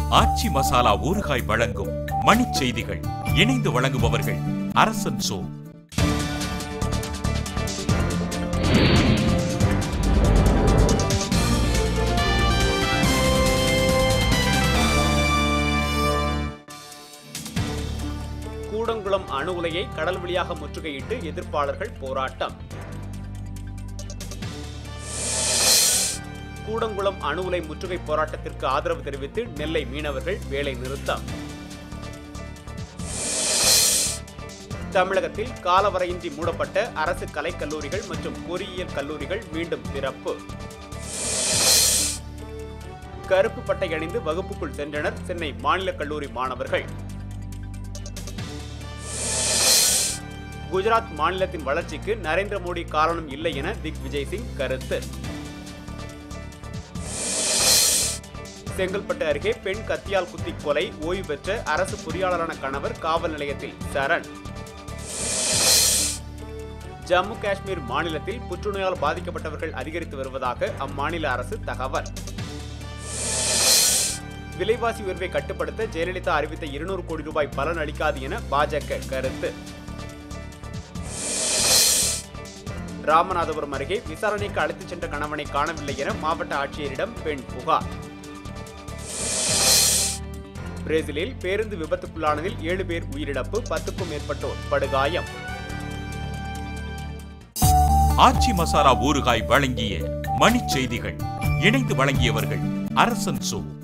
ஆச்சி மசாலா ஊறுகாய் வழங்கும் மணிச் செய்திகள். இணைந்து வழங்குபவர்கள் அரசன் சோ. கூடங்குளம் அணு உலையை கடல் வழியாக முற்றுகையிட்டு எதிர்ப்பாளர்கள் போராட்டம். கூடங்குளம் அணு உலை முற்றுகை போராட்டத்திற்கு ஆதரவு தெரிவித்து நெல்லை மீனவர்கள் வேலை நிறுத்தம். தமிழகத்தில் காலவரையின்றி மூடப்பட்ட அரசு கலைக்கல்லூரிகள் மற்றும் பொறியியல் கல்லூரிகள் மீண்டும் திறப்பு. கருப்பு பட்டை அணிந்து வகுப்புக்குள் சென்றனர் சென்னை மாநில கல்லூரி மாணவர்கள். குஜராத் மாநிலத்தின் வளர்ச்சிக்கு நரேந்திர மோடி காரணம் இல்லை என திக்விஜய் சிங் கருத்து. செங்கல்பட்டு அருகே பெண் கத்தியால் குத்தி கொலை, ஓய்வு பெற்ற அரசு பொறியாளரான கணவர் காவல் நிலையத்தில் சரண். ஜம்மு காஷ்மீர் மாநிலத்தில் புற்றுநோயால் பாதிக்கப்பட்டவர்கள் அதிகரித்து வருவதாக அம்மாநில அரசு தகவல். விலைவாசி உயர்வை கட்டுப்படுத்த ஜெயலலிதா அறிவித்த 200 கோடி ரூபாய் பலன் அளிக்காது என பாஜக கருத்து. ராமநாதபுரம் அருகே விசாரணைக்கு அழைத்துச் சென்ற கணவனை காணவில்லை என மாவட்ட ஆட்சியரிடம் பெண் புகார். பிரேசிலில் பேருந்து விபத்துக்குள்ளானதில் 7 பேர் உயிரிழப்பு, 10க்கும் மேற்பட்டோர் படுகாயம். ஆச்சி மசாலா ஊறுகாய் வழங்கிய மணிச் செய்திகள். இணைந்து வழங்கியவர்கள் அரசன் சோ.